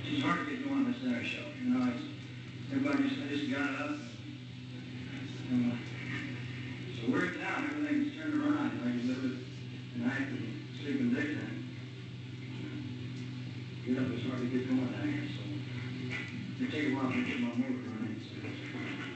It's hard to get going this dinner show. You know, everybody just got up. So we're down. Everything's turned around. You know, you live it and act and sleep in daytime. Get up, it's hard to get going down here. So it take a while to get my motor running. So.